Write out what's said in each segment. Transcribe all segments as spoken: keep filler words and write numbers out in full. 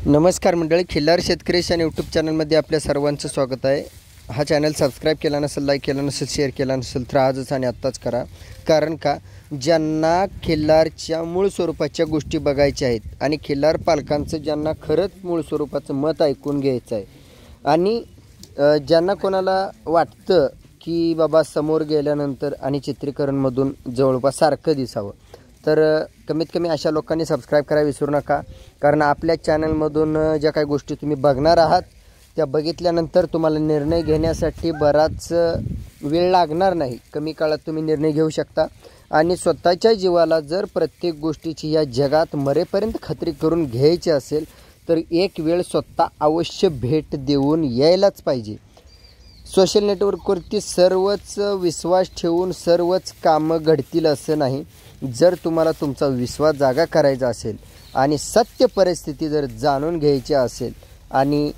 नमस्कार मंडळी, खिल्लार शेतकरी या यूट्यूब चॅनलमध्ये आपल्या सर्वांचं स्वागत आहे। हा चॅनल सबस्क्राईब केला नसेल, लाईक केला नसेल, शेअर केला नसेल तर आजच आणि आत्ताच करा। कारण का ज्यांना खिल्लारच्या मूळ स्वरूपाच्या गोष्टी बघायच्या आहेत आणि खिल्लार पालकांचं ज्यांना खरंच मूळ स्वरूपाचं मत ऐकून घ्यायचं आहे आणि ज्यांना कोणाला वाटतं की बाबा समोर गेल्यानंतर आणि चित्रीकरणमधून जवळपास सारखं दिसावं, तर कमीत कमी अशा लोकांनी सबस्क्राईब करायला विसरू नका। कारण आपल्या चॅनलमधून ज्या काही गोष्टी तुम्ही बघणार आहात त्या बघितल्यानंतर तुम्हाला निर्णय घेण्यासाठी बराच वेळ लागणार नाही, कमी काळात तुम्ही निर्णय घेऊ शकता। आणि स्वतःच्या जीवाला जर प्रत्येक गोष्टीची या जगात मरेपर्यंत खात्री करून घ्यायची असेल तर एक वेळ स्वतः अवश्य भेट देऊन यायलाच पाहिजे। सोशल नेटवर्कवरती सर्वच विश्वास ठेवून सर्वच कामं घडतील असं नाही। जर तुम्हाला तुमचा विश्वास जागा करायचा असेल आणि सत्य परिस्थिती जर जाणून घ्यायची असेल आणि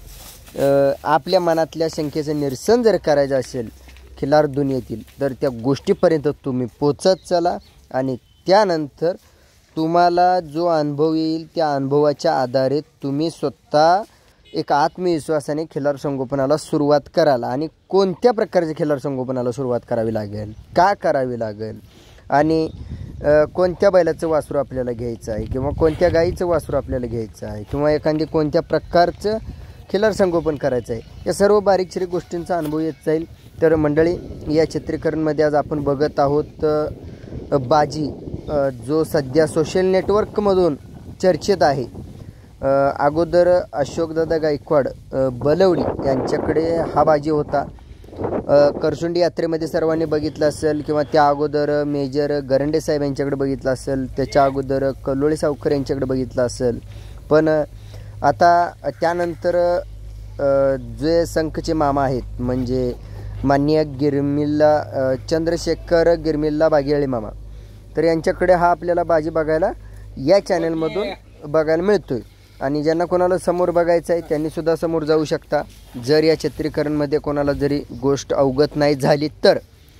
आपल्या मनातल्या शंकेचं निरसन जर करायचं असेल खिल्लार दुनियेतील, तर त्या गोष्टीपर्यंत तुम्ही पोचत चला आणि त्यानंतर तुम्हाला जो अनुभव येईल त्या अनुभवाच्या आधारे तुम्ही स्वतः एक आत्मविश्वासाने खिल्लार संगोपनाला सुरुवात कराल। आणि कोणत्या प्रकारच्या खिल्लार संगोपनाला सुरुवात करावी लागेल, का करावी लागेल आणि कोणत्या बैलाचं वासरू आपल्याला घ्यायचं आहे किंवा कोणत्या गाईचं वासरू आपल्याला घ्यायचं आहे किंवा एखादी कोणत्या प्रकारचं खिल्लार संगोपन करायचं आहे, या सर्व बारीक सारीक गोष्टींचा अनुभव येत जाईल। तर मंडळी, या चित्रीकरणमध्ये आज आपण बघत आहोत बाजी, जो सध्या सोशल नेटवर्कमधून चर्चेत आहे। अगोदर अशोकदादा गायकवाड बलवडी यांच्याकडे हा बाजी होता। करसुंडी यात्रेमध्ये सर्वांनी बघितलं असेल किंवा त्या अगोदर मेजर गरंडे साहेब यांच्याकडे बघितलं असेल, त्याच्या अगोदर कलोळे सावकर यांच्याकडे बघितलं असेल। पण आता त्यानंतर जे संखचे मामा आहेत म्हणजे माननीय गिरमिल्ला चंद्रशेखर गिरमिल्ला बागेळे मामा, तर यांच्याकडे हा आपल्याला बाजी बघायला या चॅनलमधून बघायला मिळतोय। आणि ज्यांना कोणाला समोर बघायचं आहे त्यांनी सुद्धा समोर जाऊ शकता, जर या चित्रीकरणमध्ये कोणाला जरी गोष्ट अवगत नाही झाली तर।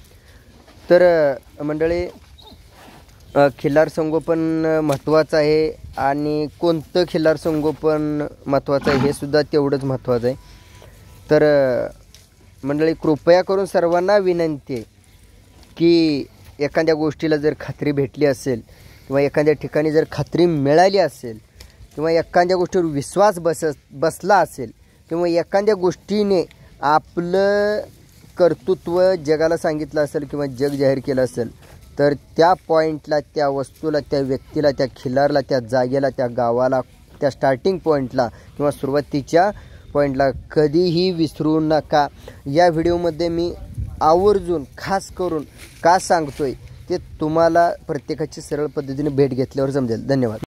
तर मंडळी, खिल्लार संगोपन महत्त्वाचं आहे आणि कोणतं खिल्लार संगोपन महत्त्वाचं आहे हे सुद्धा तेवढंच महत्त्वाचं आहे। तर मंडळी, कृपया करून सर्वांना विनंती आहे की एखाद्या गोष्टीला जर खात्री भेटली असेल किंवा एखाद्या ठिकाणी जर खात्री मिळाली असेल किंवा एखाद्या गोष्टीवर विश्वास बस बसला असेल किंवा एखाद्या गोष्टीने आपलं कर्तृत्व जगाला सांगितलं असेल किंवा जग जाहीर केलं असेल, तर त्या पॉईंटला, त्या वस्तूला, त्या व्यक्तीला, त्या खिल्लारला, त्या जागेला, त्या गावाला, त्या स्टार्टिंग पॉईंटला किंवा सुरुवातीच्या पॉईंटला कधीही विसरू नका। या व्हिडिओमध्ये मी आवर्जून खास करून का सांगतोय ते तुम्हाला प्रत्येकाची सरळ पद्धतीने भेट घेतल्यावर समजेल। धन्यवाद।